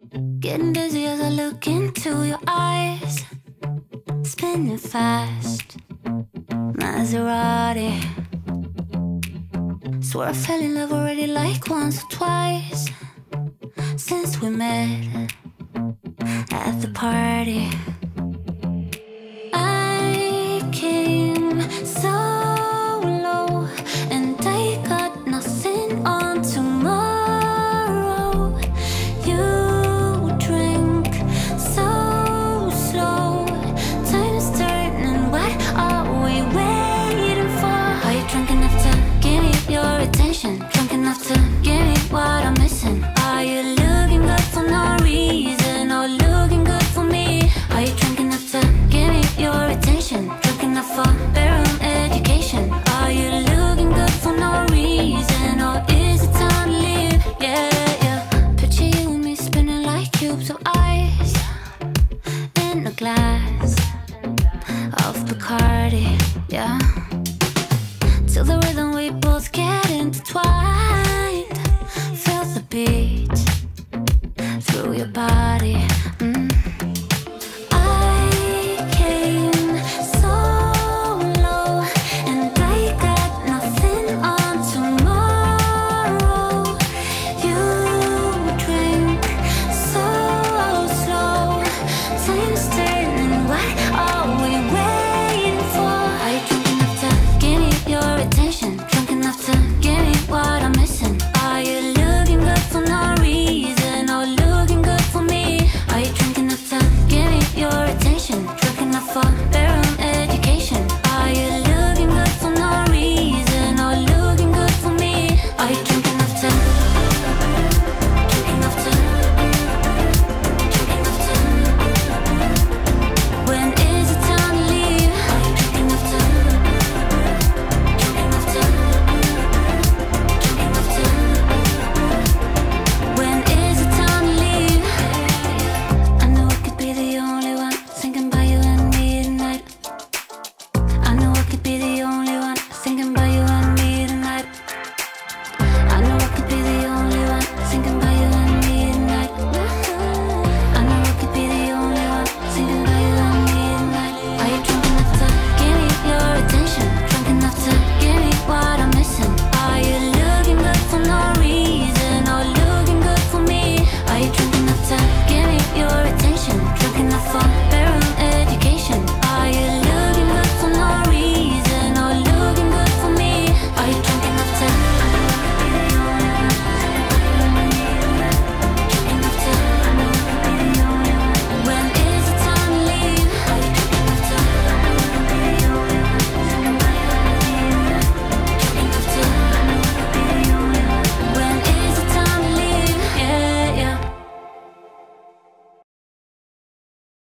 Getting dizzy as I look into your eyes. Spinning fast, Maserati. Swear I fell in love already like once or twice since we met at the party. I came so low and I got nothing on tomorrow. You drink so slow, time is turning, what are we waiting for? Are you drunk enough to give me your attention? Drunk enough to give me what I'm missing? Are you looking good for no reason or looking good for me? Are you drunk enough to give me your attention? Drunk enough for bedroom education? Are you looking good for no reason or is it time to leave? Yeah, yeah. Picture you and me spinning like cubes of ice.